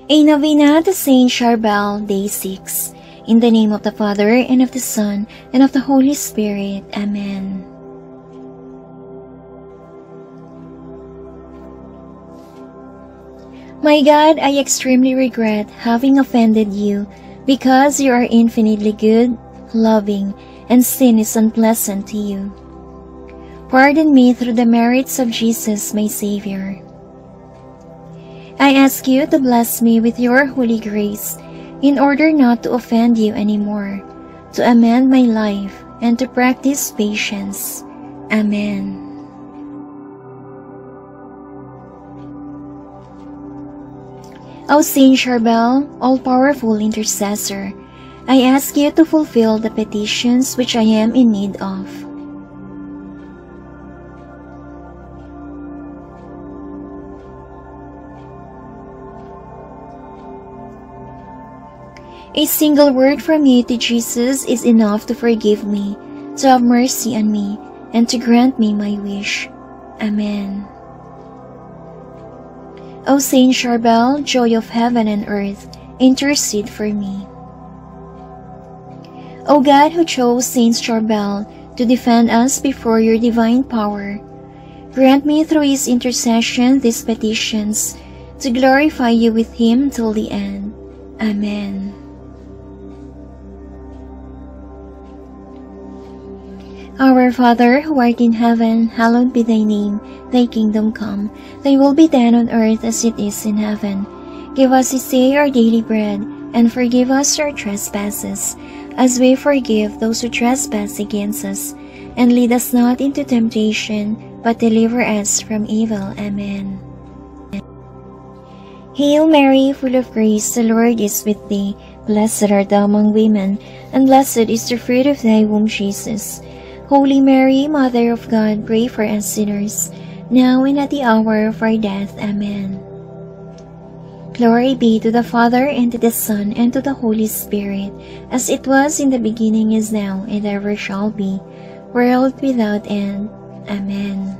A Novena to Saint Charbel, Day 6. In the name of the Father, and of the Son, and of the Holy Spirit. Amen. My God, I extremely regret having offended you, because you are infinitely good, loving, and sin is unpleasant to you. Pardon me through the merits of Jesus, my Savior. I ask you to bless me with your holy grace, in order not to offend you anymore, to amend my life, and to practice patience. Amen. O Saint Charbel, all-powerful intercessor, I ask you to fulfill the petitions which I am in need of. A single word from you to Jesus is enough to forgive me, to have mercy on me, and to grant me my wish. Amen. O Saint Charbel, joy of heaven and earth, intercede for me. O God, who chose Saint Charbel to defend us before your divine power, grant me through his intercession these petitions, to glorify you with him till the end. Amen. Our Father, who art in heaven, hallowed be thy name. Thy kingdom come, thy will be done on earth as it is in heaven. Give us this day our daily bread, and forgive us our trespasses, as we forgive those who trespass against us. And lead us not into temptation, but deliver us from evil. Amen. Hail Mary, full of grace, the Lord is with thee. Blessed art thou among women, and blessed is the fruit of thy womb, Jesus. Holy Mary, Mother of God, pray for us sinners, now and at the hour of our death. Amen. Glory be to the Father, and to the Son, and to the Holy Spirit, as it was in the beginning, is now, and ever shall be, world without end. Amen.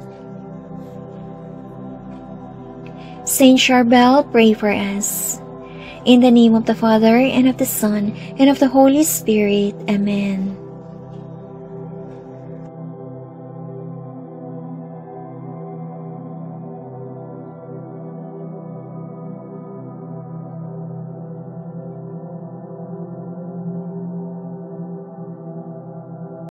Saint Charbel, pray for us. In the name of the Father, and of the Son, and of the Holy Spirit. Amen.